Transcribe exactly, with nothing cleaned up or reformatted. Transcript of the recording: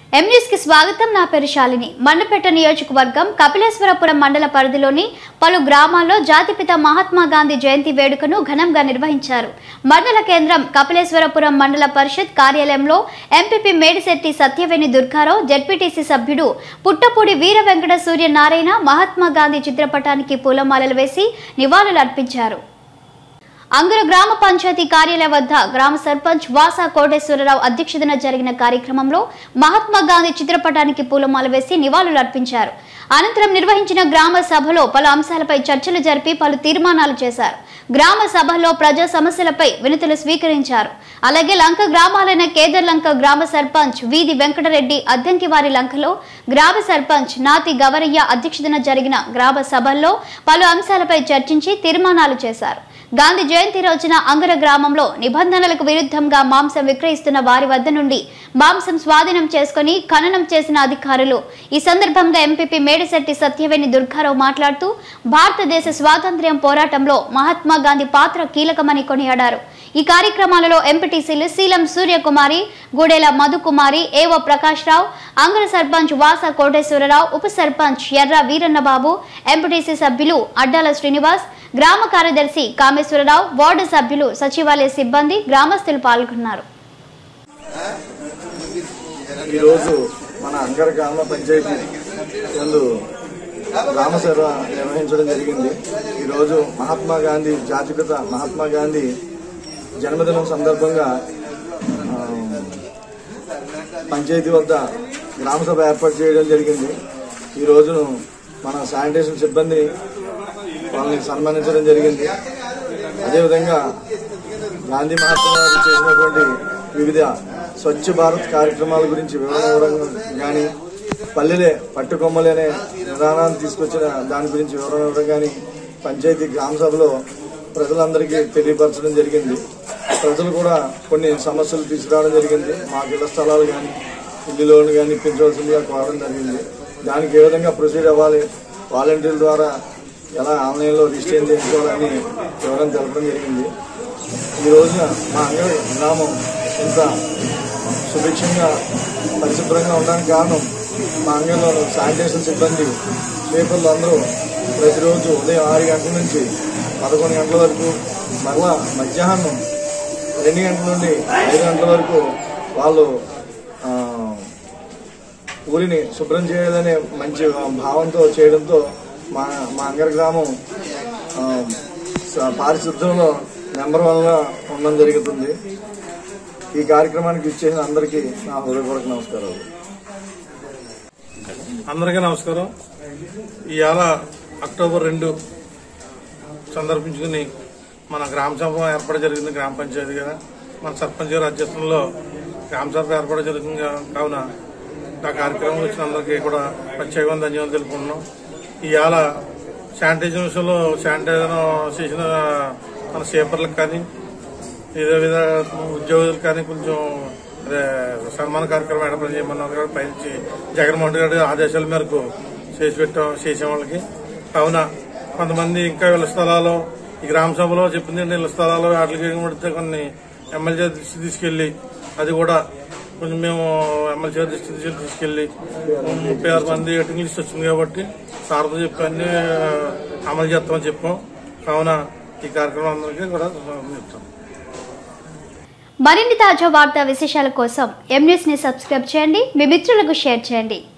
M news కి స్వాగతం। నా పేరు శాలిని। మండపేట నియోజకవర్గం కపిలేశ్వరపురం మండల పరిధిలోని పలు గ్రామాల్లో జాతిపిత మహాత్మా గాంధీ జయంతి వేడుకను ఘనంగా నిర్వహించారు। మండల కేంద్రం కపిలేశ్వరపురం మండల పరిషత్ కార్యాలయంలో ఎంపీపీ మేడిశెట్టి సత్యవేణి దుర్గారావు, జెడ్పీటీసీ సభ్యుడు పుట్టపూడి వీర వెంకట సూర్యనారాయణ మహాత్మా గాంధీ చిత్రపటానికి పూలమాలలు వేసి నివాళులు అర్పించారు। అంగర గ్రామ పంచాయతీ కార్యాలయ వద్ద గ్రామ సర్పంచ్ వాసా కోటేశ్వరరావు అధ్యక్షతన జరిగిన కార్యక్రమంలో మహాత్మా గాంధీ చిత్రపటానికి పూలమాల వేసి నివాళులు అర్పించారు। అనంతరం నిర్వహించిన గ్రామ సభలో పలు అంశాలపై చర్చలు జరిపి పలు తీర్మానాలు చేశారు। గ్రామ సభలో ప్రజా సమస్యలపై వినతులు స్వీకరించారు। అలాగే లంక గ్రామాలైన కేదర్ లంక గ్రామ సర్పంచ్ వీధి వెంకటరెడ్డి అద్దంకివారి లంకలో గ్రామ సర్పంచ్ నాతి గవరయ్య అధ్యక్షతన జరిగిన గ్రామ సభల్లో పలు అంశాలపై చర్చించి తీర్మానాలు చేశారు। గాంధీ జయంతి రోజున అంగర గ్రామంలో నిబంధనలకు విరుద్ధంగా మాంసం విక్రయిస్తున్న వారి వద్ద నుండి మాంసం స్వాధీనం చేసుకుని ఖననం చేసిన అధికారులు। ఈ సందర్భంగా ఎంపీపీ మేడిశెట్టి సత్యవేణి దుర్గారావు మాట్లాడుతూ భారతదేశ స్వాతంత్ర్యం పోరాటంలో మహాత్మా గాంధీ పాత్ర కీలకమని కొనియాడారు। ఈ కార్యక్రమాలలో ఎంపీటీసీలు శీలం సూర్యకుమారి, గూడెల మధుకుమారి, ఏవో ప్రకాష్ రావు, అంగర సర్పంచ్ వాసా కోటేశ్వరరావు, ఉప సర్పంచ్ ఎర్ర వీరన్నబాబు, ఎంపీటీసీ సభ్యులు అడ్డాల శ్రీనివాస్, గ్రామ కార్యదర్శి కామేశ్వరరావు, వార్డు సభ్యులు, సచివాలయ సిబ్బంది, గ్రామస్తులు పాల్గొన్నారు। ఈరోజు మన అంగర గ్రామ పంచాయతీ యందు గ్రామ సభ నిర్వహించడం జరిగింది। ఈరోజు మహాత్మా గాంధీ జాతిపిత మహాత్మా గాంధీ జన్మదినం సందర్భంగా పంచాయతీ వద్ద గ్రామ సభ ఏర్పాటు చేయడం జరిగింది। ఈ రోజును మన శానిటేషన్ సిబ్బంది వాళ్ళని సన్మానించడం జరిగింది। అదేవిధంగా గాంధీ మహాత్మా గాంధీ చేసినటువంటి వివిధ స్వచ్ఛ భారత్ కార్యక్రమాల గురించి వివరణ ఇవ్వడం కానీ, పల్లెలే పట్టుకొమ్మలే అనే విధానాన్ని తీసుకొచ్చిన దాని గురించి వివరణ ఇవ్వడం కానీ పంచాయతీ గ్రామ సభలో ప్రజలందరికీ తెలియపరచడం జరిగింది। ప్రజలు కూడా కొన్ని సమస్యలు తీసుకురావడం జరిగింది। మాకు ఇళ్ల స్థలాలు కానీ ఇల్లు లోన్ కానీ ఇప్పించవలసిందిగా కోరడం జరిగింది। దానికి ఏ విధంగా ప్రొసీడ్ అవ్వాలి, వాలంటీర్ల ద్వారా ఎలా ఆన్లైన్లో రిజిస్టర్ చేసుకోవాలని వివరం తెలపడం జరిగింది। ఈ రోజున మా అంగడి గ్రామం ఇంత సుభిక్షంగా పరిశుభ్రంగా ఉండడానికి కారణం మా అంగడిలో శానిటేషన్ సిబ్బంది స్వీపర్లు అందరూ ప్రతిరోజు ఉదయం ఆరు గంటల నుంచి పదకొండు గంటల వరకు, మరలా మధ్యాహ్నం రెండు గంటల నుండి ఐదు గంటల వరకు వాళ్ళు ఊరిని శుభ్రం చేయాలనే మంచి భావంతో చేయడంతో మా మా అంగర గ్రామం పారిశుద్ధ్యంలో నెంబర్ వన్గా ఉండడం జరుగుతుంది। ఈ కార్యక్రమానికి ఇచ్చేసిన అందరికీ నా హృదయపూర్వక నమస్కారాలు। అందరికీ నమస్కారం। ఇవాళ అక్టోబర్ రెండు సందర్భించుకుని మన గ్రామ సభ ఏర్పాటు జరిగింది। గ్రామ పంచాయతీ కదా మన సర్పంచ్ గారి అధ్యక్షతలో గ్రామ సభ ఏర్పాటు జరుగుతుంది కావున ఆ కార్యక్రమం వచ్చిన అందరికీ కూడా ప్రత్యేకంగా ధన్యవాదాలు తెలుపుకుంటున్నాం। ఇవాళ శానిటైజర్ విషయంలో శానిటైజర్ చేసిన మన సేపర్లకు కానీ వివిధ విధ ఉద్యోగులకు కానీ కొంచెం సన్మాన కార్యక్రమం ఏర్పాటు చేయమన్నారు। పైనుంచి జగన్మోహన్ రెడ్డి గారి ఆదేశాల మేరకు చేసి పెట్టాం చేసే వాళ్ళకి। కావున కొంతమంది ఇంకా ఇళ్ల స్థలాలు ఈ గ్రామ సభలో చెప్పింది ఇళ్ల స్థలాలు వాటికి పడితే కొన్ని ఎమ్మెల్యే దృష్టి తీసుకెళ్లి అది కూడా కొంచెం మేము ఎమ్మెల్యే దృష్టి తీసుకెళ్లి ముప్పై ఆరు మంది వెయిటింగ్ లిస్ట్ వచ్చింది కాబట్టి సార్తో చెప్పి అన్ని అమలు చేస్తామని చెప్పాం। కావున ఈ కార్యక్రమం అందరికీ కూడా చెప్తాం। మరిన్ని తాజా వార్తా విశేషాల కోసం ఎం న్యూస్ ని సబ్స్క్రైబ్ చేయండి, మీ మిత్రులకు షేర్ చేయండి।